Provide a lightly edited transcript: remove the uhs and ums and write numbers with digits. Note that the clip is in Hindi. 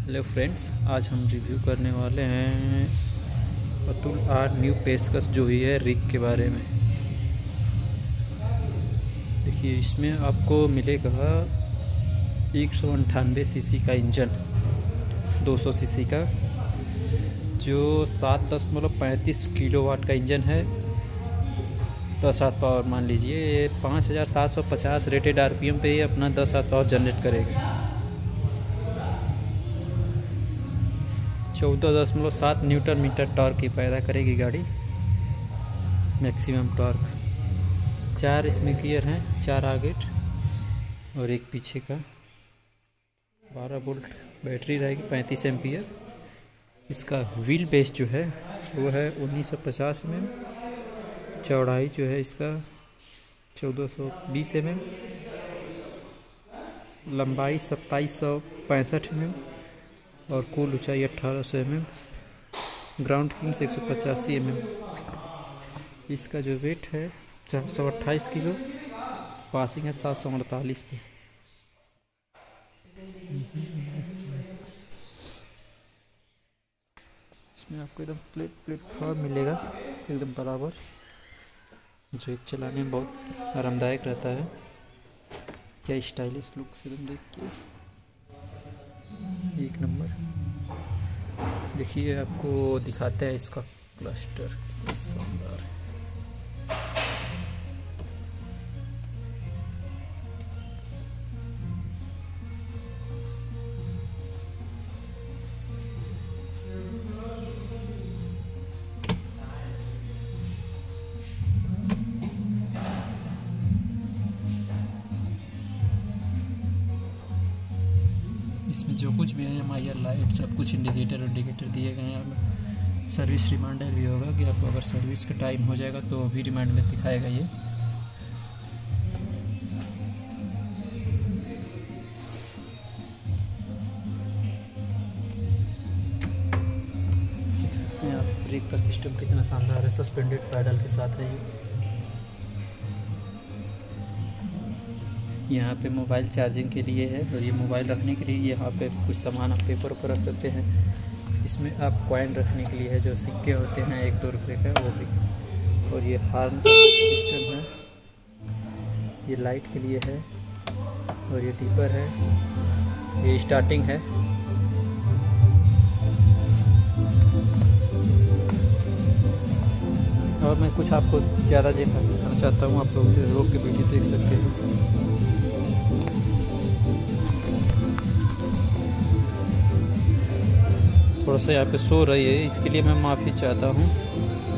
हेलो फ्रेंड्स, आज हम रिव्यू करने वाले हैं अतुल आर न्यू पेशकश जो हुई है रिग के बारे में। देखिए, इसमें आपको मिलेगा 198 सीसी का इंजन, 200 सीसी का, जो 7.35 किलोवाट का इंजन है। 10 हाथ पावर मान लीजिए, ये 5750 रेटेड आरपीएम पे ये अपना 10 हाथ पावर जनरेट करेगा। 14.7 न्यूटन मीटर टॉर्क की पैदा करेगी गाड़ी, मैक्सिमम टॉर्क। 4 इसमें गियर हैं, 4 आगे और एक पीछे का। 12 वोल्ट बैटरी रहेगी, 35 एम्पियर। इसका व्हील बेस जो है वो है 1950 mm। चौड़ाई जो है इसका 1420 mm। लंबाई 2765 mm और कुल ऊंचाई 1800 mm। Ground clearance 185 mm। इसका जो वेट है 428 किलो। पासिंग है 748 पे। इसमें आपको एकदम प्लेटफॉर्म मिलेगा एकदम बराबर, जो एक चलाने में बहुत आरामदायक रहता है। क्या स्टाइलिश लुक से एकदम देखिए, एक नंबर। देखिए, आपको दिखाते हैं इसका क्लस्टर, शानदार। इसमें जो कुछ भी है, MIR लाइट, सब कुछ इंडिकेटर दिए गए हैं। सर्विस रिमाइंडर भी होगा कि आपको अगर सर्विस का टाइम हो जाएगा तो भी रिमाइंड में दिखाएगा ये। देख सकते हैं आप ब्रेक का सिस्टम कितना शानदार है, सस्पेंडेड पैडल के साथ है ये। यहाँ पे मोबाइल चार्जिंग के लिए है, और ये मोबाइल रखने के लिए यहाँ पे कुछ सामान आप पेपर पर रख सकते हैं। इसमें आप कॉइन रखने के लिए है, जो सिक्के होते हैं 1-2 रुपये का, वो भी। और ये हॉर्न सिस्टम है, ये लाइट के लिए है। और ये टीपर है, ये स्टार्टिंग है। और मैं कुछ आपको ज़्यादा दिखाना चाहता हूँ, आप लोग रोक के वीडियो देख सकते हैं। थोड़ा सा यहाँ पे सो रही है, इसके लिए मैं माफ़ी चाहता हूँ।